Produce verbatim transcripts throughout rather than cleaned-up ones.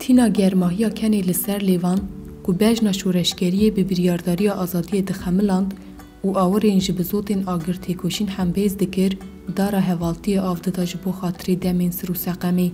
تینا گرماهیا کنی لسر لیوان کو بجنا شورشگریه به بریارداری آزادی دخملاند و آورین جبزوتین آگر تیکوشین هم بیز دکر دارا هوالتی آفده جبو خاطری دمین سرو سقمی.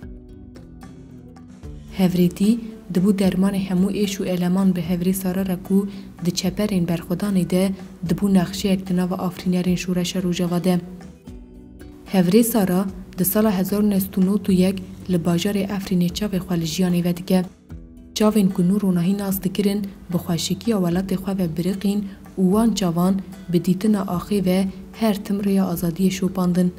هفریتی دبو درمان همو ایش و علمان به هفری سارا رکو ده چپرین برخودانی ده دبو نقشی اکتناو آفرینرین شورش رو جواده. هفری سارا ده سال هزار و نهصد و نود و یک لباجار افرینی چاوی خوالجیانی ودگه. چاوین کنو روناهی ناز دکرن بخواشکی اولات خواه و برقین و وان چاوان به دیتن آخی و هر تمری آزادی شوپاندن.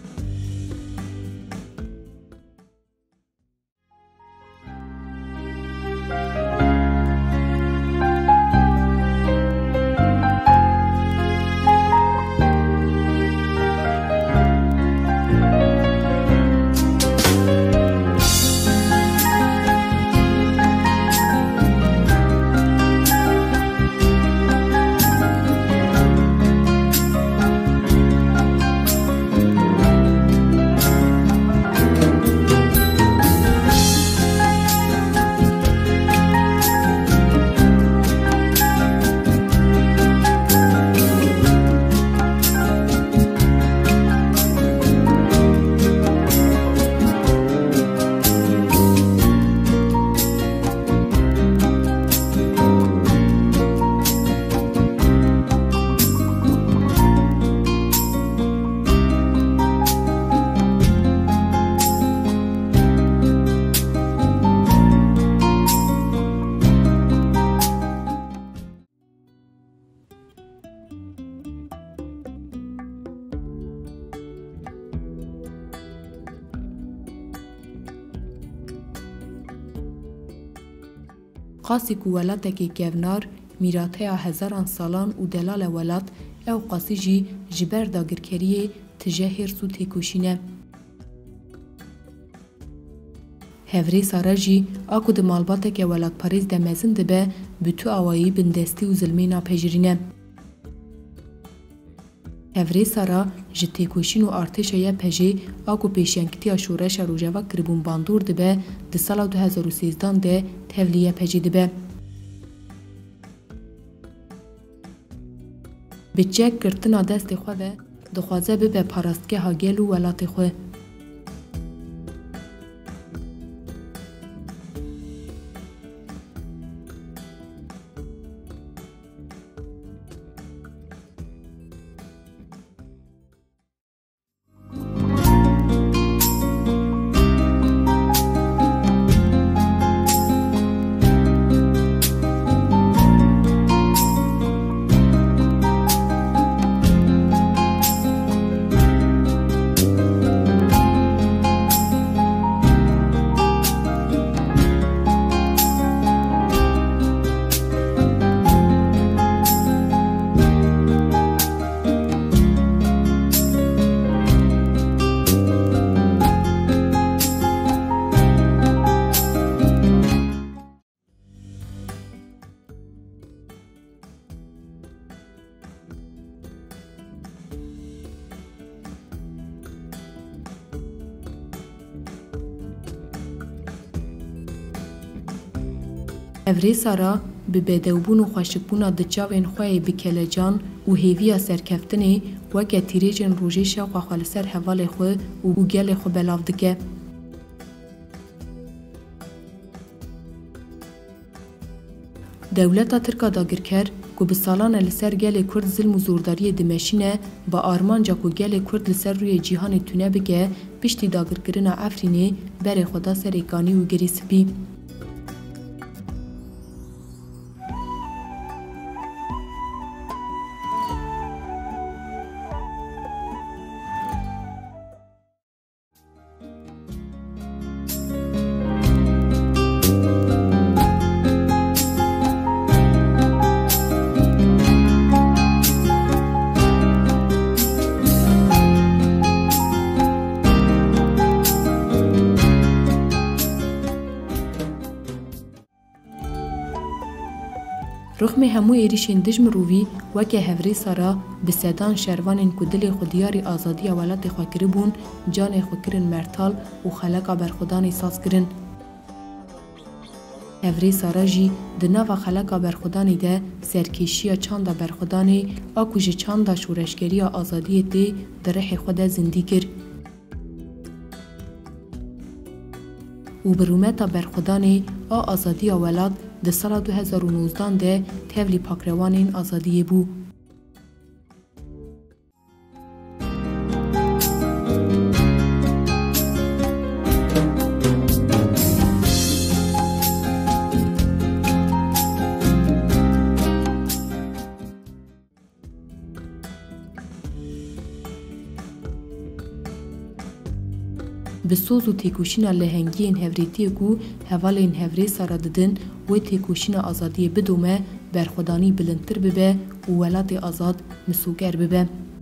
قاسی کو ولاتکی گونار میراته هزاران سالان و دلال ولات او قاسی جی جبر داگرکریه تجه هرسو تیکوشینه. هفری سارا جی آکو ده مالباتک ولات پاریز ده مزن ده به بتو آوایی بندستی و ظلمی ناپجرینه. هفری سارا جی تیکوشین و ارتش یا پجی آکو پیشنکتی شورش روجوا کربون باندور ده به ده سال دو هزار و سیزده ده تولیه پجی ده به. بچک کرتنا دست خواه و دخوازه به پاراستگه ها گل و ولات خواه. هفری سارا به بدوبون و خوشبون دچاوین خواه بکلجان و هیویا سرکفتنی وکه تیریجن روژه شوق خالصر حوال خواه و گل خو بلاو دکه. دولتا ترکا داگرکر که به سالان لسر گل کرد ظلم و زورداری دمشینه با آرمان جا که گل کرد لسر روی جیهان تونه بگه پشتی داگرکرنا افرینی بر خدا سریکانی و گریس بی. رغم همو ایریشین دجم روی وکه هفری سارا به سدان شروانین کدل خودیاری آزادی ولات خوکری بون جان خوکرین مرتال و خلقا برخودانی ساز کرن. هفری سارا جی د ناوا خلکا برخودانی ده سرکیشیا چاندا برخودانی آکوژ چاندا شورشگری آزادی دی در رح خود زندی کر. و برومتا برخودانی آ آزادی ولاد د سال دو هزار و نوزده ده تولی پاکروانین آزادی بو. به سوز و تیکوشینا لهنگین هفریتی کو هوالین هفری سارا ددن و تیکوشینا آزادی بدومه برخودانی بلندتر ببه و ولات آزاد مسوگر ببه.